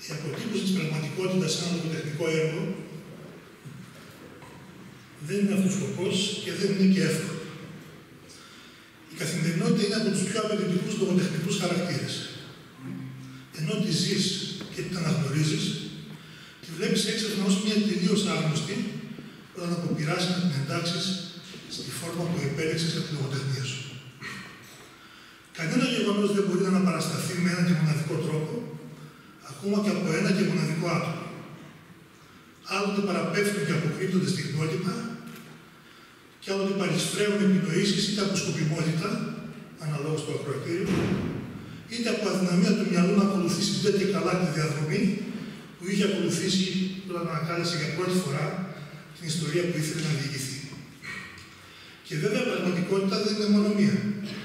Η αποτύπωση της πραγματικότητας σε ένα λογοτεχνικό έργο δεν είναι αυτός ο σκοπός και δεν είναι και εύκολο. Η καθημερινότητα είναι από τους πιο απαιτητικούς λογοτεχνικούς χαρακτήρες. Ενώ τη ζεις και την αναγνωρίζεις, τη βλέπεις έξαφνα ως μια τελείως άγνωστη όταν αποπειράσεις να την εντάξεις στη φόρμα που επέλεξες από τη λογοτεχνία σου. Κανένα γεγονός δεν μπορεί να αναπαρασταθεί με έναν και μοναδικό τρόπο, ακόμα και από ένα και μοναδικό άτομο. Άλλοτε παραπέφτουν και αποκρύπτονται στιγμιότυπα, και άλλοτε παρισφραίουν επινοήσεις είτε από σκοπιμότητα, αναλόγως του ακροατήριου, είτε από αδυναμία του μυαλού να ακολουθήσει τέτοια καλά τη διαδρομή που είχε ακολουθήσει όταν ανακάλεσε για πρώτη φορά την ιστορία που ήθελε να διηγηθεί. Και βέβαια η πραγματικότητα δεν είναι μόνο μία.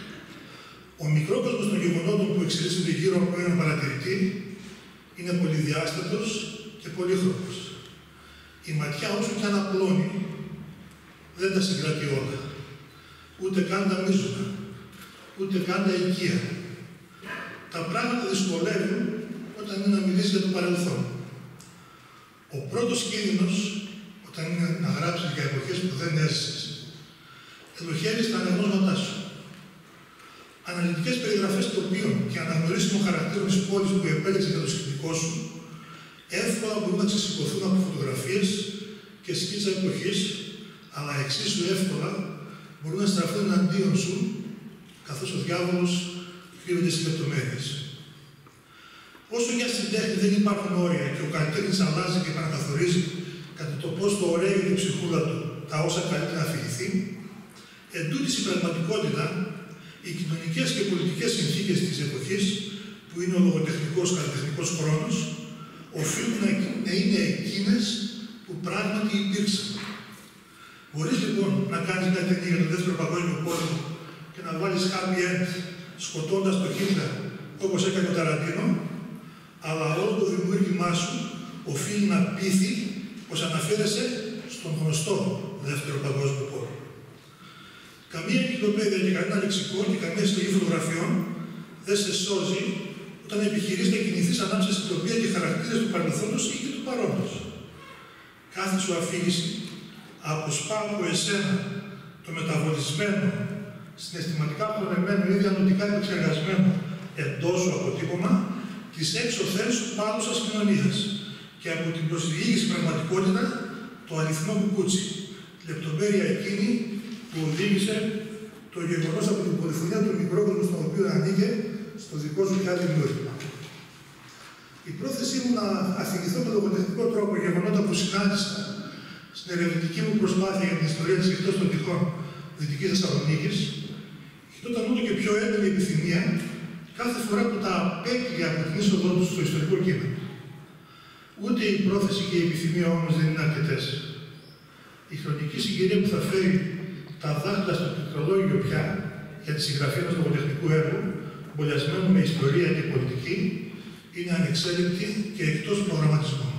Ο μικρόκοσμος των γεγονότων που εξελίσσονται γύρω από έναν παρατηρητή είναι πολυδιάστατος και πολύχρωμος. Η ματιά όσο και αν απλώνει, δεν τα συγκρατεί όλα. Ούτε καν τα μείζωνα, ούτε καν τα οικεία. Τα πράγματα δυσκολεύουν όταν είναι να μιλήσει για το παρελθόν. Ο πρώτος κίνδυνος, όταν είναι να γράψεις για εποχές που δεν έζησες, ελοχεύει στα αναγνώσματά σου. Αναλυτικές περιγραφές τοπίων και αναγνωρίσιμων χαρακτήρων της πόλης που επέλεξε για το σκηνικό σου, εύκολα μπορούν να ξεσηκωθούν από φωτογραφίες και σκίτσα εποχής, αλλά εξίσου εύκολα μπορούν να στραφούν εναντίον σου, καθώς ο διάβολος κρύβεται στις λεπτομέρειες. Όσο για στην τέχνη δεν υπάρχουν όρια και ο καλλιτέχνης αλλάζει και επανακαθορίζει κατά το πώς το ωραίο η ψυχούλα του τα όσα καλείται να αφηγηθεί, εντούτοις η πραγματικότητα, οι κοινωνικές και πολιτικές συνθήκες της εποχής, που είναι ο λογοτεχνικός καλλιτεχνικός χρόνος, οφείλουν να είναι εκείνες που πράγματι υπήρξαν. Μπορείς λοιπόν να κάνεις μια ταινία για τον Δεύτερο Παγκόσμιο Πόλεμο και να βάλεις happy end σκοτώντας το Χίτλερ όπως έκανε ο Ταραντίνο, αλλά όλο το δημιούργημά σου οφείλει να πείθει πως αναφέρεσαι στον γνωστό Δεύτερο Παγκόσμιο Πόλεμο. Καμία εγκυκλοπαίδεια και κανένα λεξικό και καμία συλλογή φωτογραφιών δεν σε σώζει όταν επιχειρείς να κινηθείς ανάμεσα στην τοπία και χαρακτήρες του παρελθόντος ή και του παρόντος. Κάθε σου αφήγηση αποσπά από εσένα το μεταβολισμένο, συναισθηματικά προνεμένο ή διανοητικά επεξεργασμένο εντός σου αποτύπωμα της έξωθεν σου πάλουσας κοινωνίας και από την προσδιήγηση πραγματικότητα το αληθινό κουκούτσι, τη λεπτομέρεια εκείνη που οδήγησε το γεγονός από την πολυφωνία του μικρόκοσμου στον οποίο ανήκε στο δικό σου πια δημιούργημα. Η πρόθεσή μου να αφηγηθώ με λογοτεχνικό τρόπο γεγονότα που συνάντησα στην ερευνητική μου προσπάθεια για την ιστορία της εκτός των τυχών Δυτικής Θεσσαλονίκης, χτόταν όλο και πιο έντονη επιθυμία κάθε φορά που τα απέκλεια από την είσοδό του στο ιστορικό κείμενο. Ούτε η πρόθεση και η επιθυμία όμως δεν είναι αρκετές. Η χρονική συγκυρία που θα φέρει τα δάχτυλα στο πληκτρολόγιο πια για τη συγγραφή ενός λογοτεχνικού έργου, μπολιασμένου με ιστορία και πολιτική, είναι ανεξέλεγκτη και εκτός προγραμματισμού.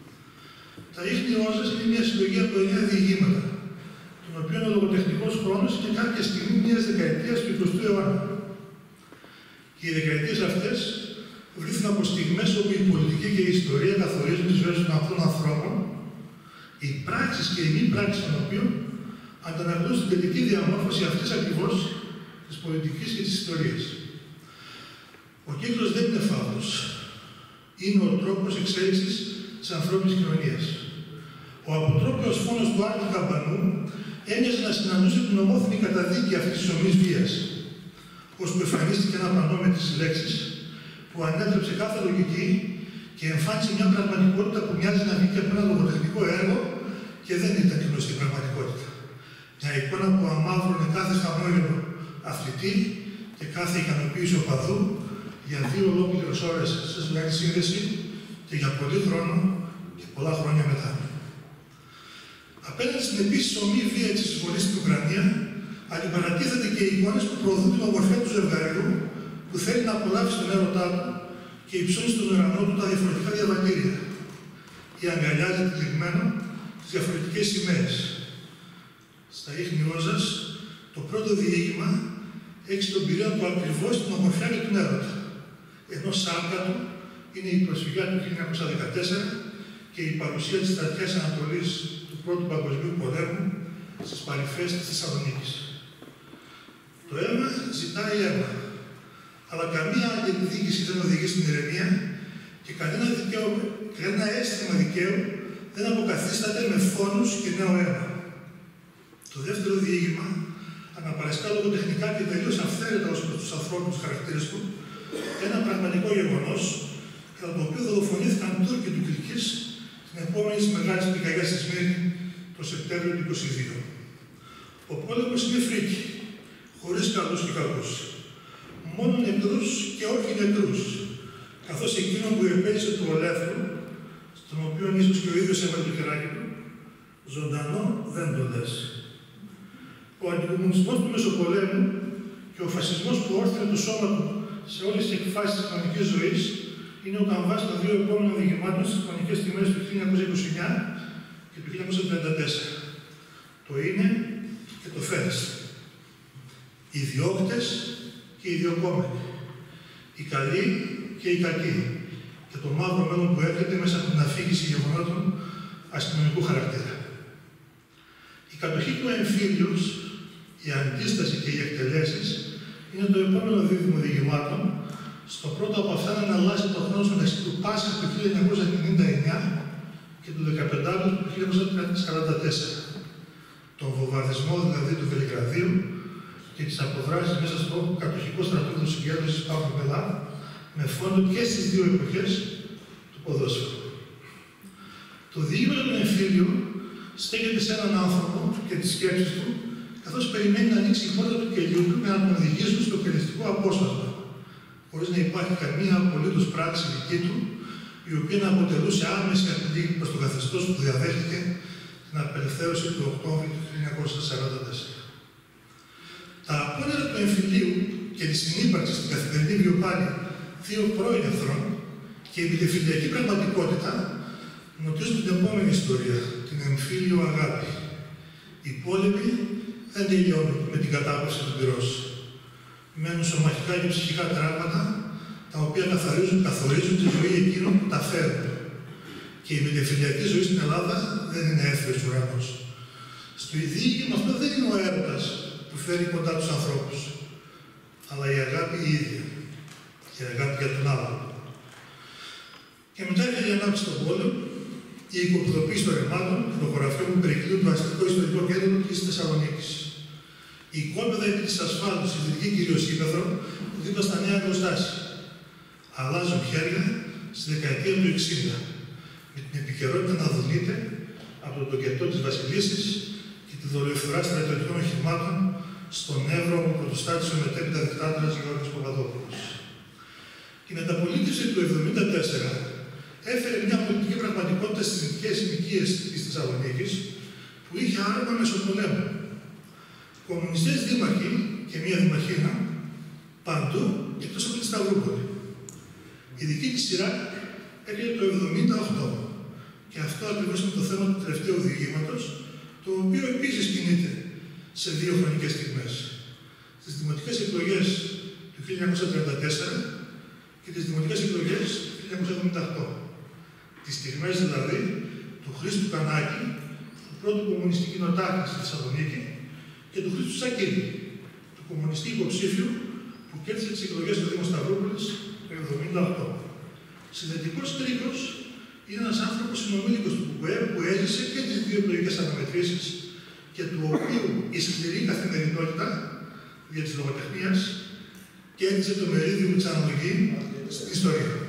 Τα ίχνη όζες είναι μια συλλογή από 9 διηγήματα, των οποίων ο λογοτεχνικός χρόνος είναι κάποια στιγμή μιας δεκαετίας του 20ου αιώνα. Και οι δεκαετίες αυτές βρήθηκαν από στιγμές όπου η πολιτική και η ιστορία καθορίζουν τις ζωές των απλών ανθρώπων, οι πράξεις και οι μη πράξεις των οποίων αντανακλούν στην τελική διαμόρφωση αυτής ακριβώς της πολιτικής και της ιστορίας. Ο κύκλος δεν είναι φαύλος. Είναι ο τρόπος εξέλιξης της ανθρώπινης κοινωνίας. Ο αποτρόπαιος φόνος του Άρη Καμπανού έμοιαζε να συναντούσε την ομόθυμη καταδίκη αυτής της ομής βίας, ώσπου εμφανίστηκε ένα πανό με τις λέξεις που ανέτρεψε κάθε λογική και εμφάνισε μια πραγματικότητα που μοιάζει να βγει από ένα λογοτεχνικό έργο και δεν ήταν η γνωστή πραγματικότητα. Μια εικόνα που αμαύρωνε κάθε χαμόγελο αθλητή και κάθε ικανοποίηση οπαδού για 2 ολόκληρες ώρες σε ζωντανή σύνδεση και για πολύ χρόνο και πολλά χρόνια μετά. Απέναντι στην επίσης ομή βία της εισβολής στην Ουκρανία, αντιπαρατίθεται και οι εικόνες που προωθούν την ομορφιά του ζευγαριού που θέλει να απολαύσει τον έρωτά του και υψώνει στον ουρανό του τα διαφορετικά διαβατήρια ή αγκαλιάζει τυλιγμένο τις διαφορετικές σημαίες. Στα ίχνη όζας, το πρώτο διήγημα έχει στον πυρήνα του ακριβώς την ομορφιά και τον έρωτα, ενώ σάρκα του είναι η προσφυγιά του 1914 και η παρουσία της στρατιάς Ανατολής του Πρώτου Παγκοσμίου Πολέμου στις παρυφές της Θεσσαλονίκης. Το αίμα ζητάει αίμα, αλλά καμία άλλη διοίκηση δεν οδηγεί στην ηρεμία και κανένα αίσθημα δικαίου δεν αποκαθίσταται με φόνους και νέο αίμα. Το δεύτερο διήγημα αναπαρασκά λογοτεχνικά και τελείως αυθαίρετα ως προς τους ανθρώπους χαρακτήρες του ένα πραγματικό γεγονός, κατά το οποίο δολοφονήθηκαν Τούρκοι του Κιλκής την επόμενη της μεγάλης πυρκαγιάς στη Σμύρνη το Σεπτέμβριο του 1922. Ο πόλεμος είναι φρίκη, χωρίς καλούς και κακούς. Μόνο νεκρούς και όχι νεκρούς, καθώς εκείνον που επέλυσε του ολέθρου, στον οποίο ίσως και ο ίδιος έβαλε το χεράκι του, ζωντανό δεν το λες. Ο αντικομμουνισμός του Μεσοπολέμου και ο φασισμός που όρθινε το σώμα του σε όλες τις εκφάσεις της κοινωνικής ζωής είναι ο καμβάς των δύο επόμενων διηγημάτων στις χρονικές τιμές του 1929 και του 1934. Το είναι και το φαίνεστε. Οι διώκτες και οι διωκόμενοι. Οι καλοί και οι κακοί. Και το μαύρο μέλλον που έρχεται μέσα από την αφήγηση γεγονότων αστυνομικού χαρακτήρα. Η κατοχή του εμφύλιους, η αντίσταση και οι εκτελέσεις είναι το επόμενο δίδυμο διηγημάτων, στο πρώτο από αυτά να αλλάζει το χρόνο μεταξύ του Πάσχα του 1999 και του 15 του 1944. Τον βομβαρδισμό δηλαδή του Βελιγραδίου και τις αποδράσεις μέσα στο κατοχικό στρατόπεδο συγκέντρωσης Παύλου Πελά, με φόνο και στις δύο εποχές του ποδόσφαιρου. Το διήγημα του εμφύλιου στέκεται σε έναν άνθρωπο και τις σκέψεις του, καθώς περιμένει να ανοίξει η πόρτα του κελιού του και να τον οδηγήσουν στο εκτελεστικό απόσπασμα, χωρίς να υπάρχει καμία απολύτως πράξη δική του, η οποία να αποτελούσε άμεση απειλή προς το καθεστώς που διαδέχτηκε την απελευθέρωση του Οκτώβρη του 1944. Τα απόνερα του εμφυλίου και τη συνύπαρξη στην καθημερινή βιοπάλη δύο πρώην εχθρών και η επιτεφυλιακή πραγματικότητα νοτίζουν την επόμενη ιστορία, την εμφύλιο αγάπη. Οι πόλεμοι δεν τελειώνουν με την κατάπαυση του πυρός. Μένουν σωματικά και ψυχικά τραύματα, τα οποία καθορίζουν τη ζωή εκείνων που τα φέρουν. Και η μετεφυλιακή ζωή στην Ελλάδα δεν είναι εύθριος ουρανός. Στο διήγημα αυτό δεν είναι ο έρωτας που φέρει κοντά τους ανθρώπους, αλλά η αγάπη η ίδια. Η αγάπη για τον άλλον. Και μετά η ανάπτυξη των πόλεων, η οικοπεδοποίηση των ρεμάτων και των χωραφιών που περικλείουν το αστικό ιστορικό κέντρο της Θεσσαλονίκης. Η οικόπεδα επί της ασφάλτου στη δυτική κυριοσύπεδρο δίπλα στα νέα εργοστάσια. Αλλάζουν χέρια στη δεκαετία του 60, με την επικαιρότητα να δουλείται από τον τοκετό της Βασιλίσσης και τη δολιοφθορά στρατιωτικών οχημάτων στον Εύρο που πρωτοστάτησε ο μετέπειτα δικτάτορας Γεώργιος Παπαδόπουλος. Η μεταπολίτευση του 1974 έφερε μια πολιτική πραγματικότητα στις δυτικές συνοικίες της Θεσσαλονίκης που είχε άρωμα μεσοπολέμου. Κομμουνιστές δήμαρχοι και μία δημαρχίνα παντού εκτός από τη Σταυρούπολη. Η δική της σειρά έρχεται το 1978 και αυτό ακριβώς είναι το θέμα του τελευταίου διηγήματος, το οποίο επίσης κινείται σε δύο χρονικές στιγμές. Στις δημοτικές εκλογές του 1934 και τις δημοτικές εκλογές του 1978. Τις στιγμές δηλαδή του Χρήστου Κανάκη, του πρώτου κομμουνιστή κοινοτάρχη στη Θεσσαλονίκη, και του Χρήστου Τσακίδη, του κομμουνιστή υποψήφιου που κέρδισε τις εκλογές του Δήμου Σταυρούπολης το 1978. Συνδετικός τρίκος είναι ένας άνθρωπος συνομήλικος του ΚΚΕ που έζησε και τις δύο εκλογικές αναμετρήσεις και του οποίου η σκληρή καθημερινότητα δια της λογοτεχνίας κέρδισε το μερίδιο με της αναλογή στην ιστορία.